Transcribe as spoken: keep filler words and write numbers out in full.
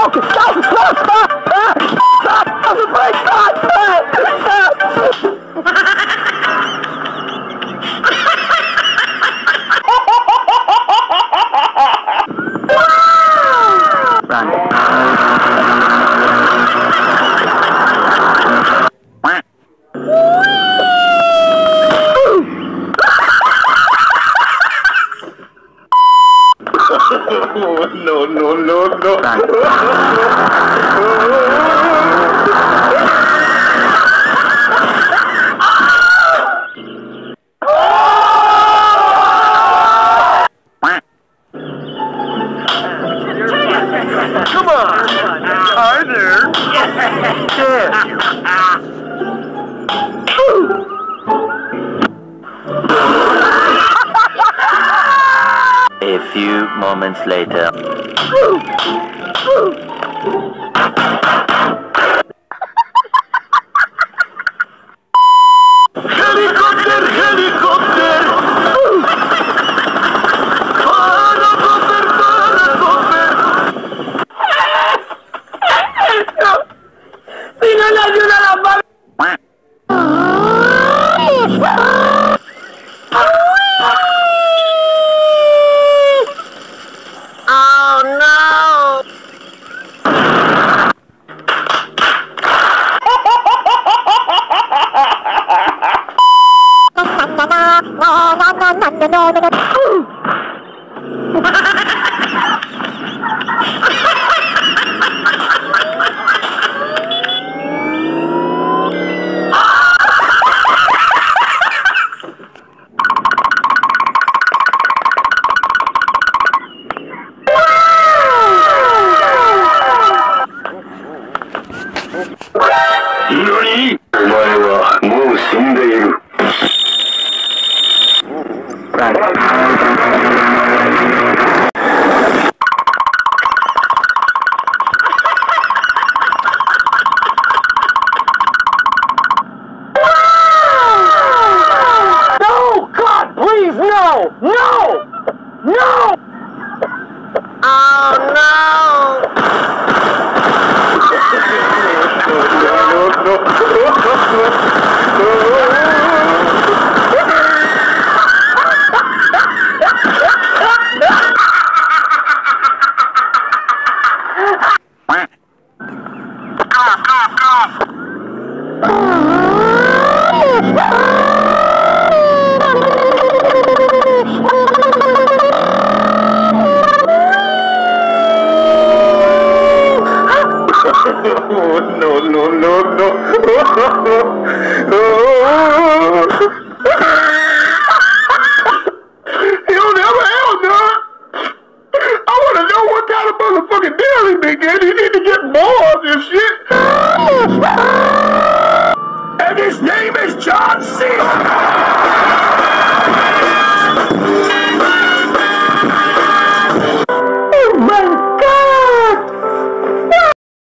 go, stop, stop, stop, stop, stop, the brake, stop, stop, stop. No, no, no, no. Come on. Hi there. Yeah. A few moments later. Helicopter, helicopter! Paracopter, paracopter! ¡Si no le ayuda a la madre! Oh no! NANI?! お前はもう死んでいる。 No, God, please, no, no, no! Oh no! No, no, no, no.